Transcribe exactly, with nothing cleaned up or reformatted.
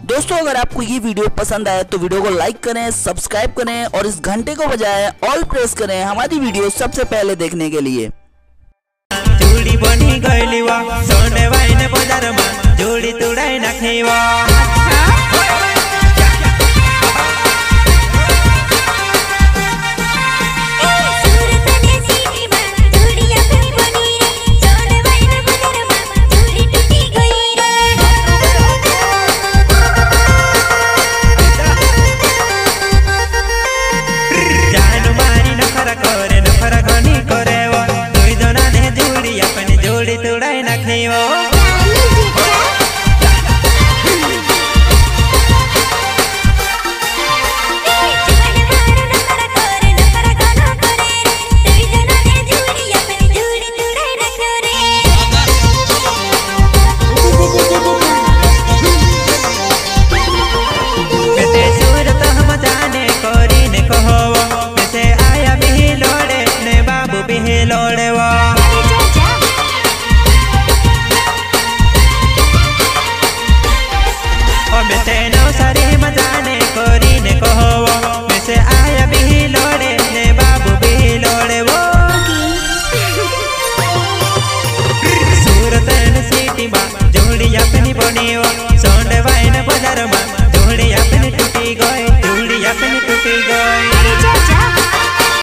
दोस्तों अगर आपको ये वीडियो पसंद आए तो वीडियो को लाइक करें, सब्सक्राइब करें और इस घंटे को बजाय ऑल प्रेस करें हमारी वीडियो सबसे पहले देखने के लिए। जोड़ी बनी गईली वा सोने वाइने बाजार में जोड़ी तुड़ाई नाखी वा तुड़ाई नाखी वो आया भी लोड़े ने बाबू भी लोड़े वो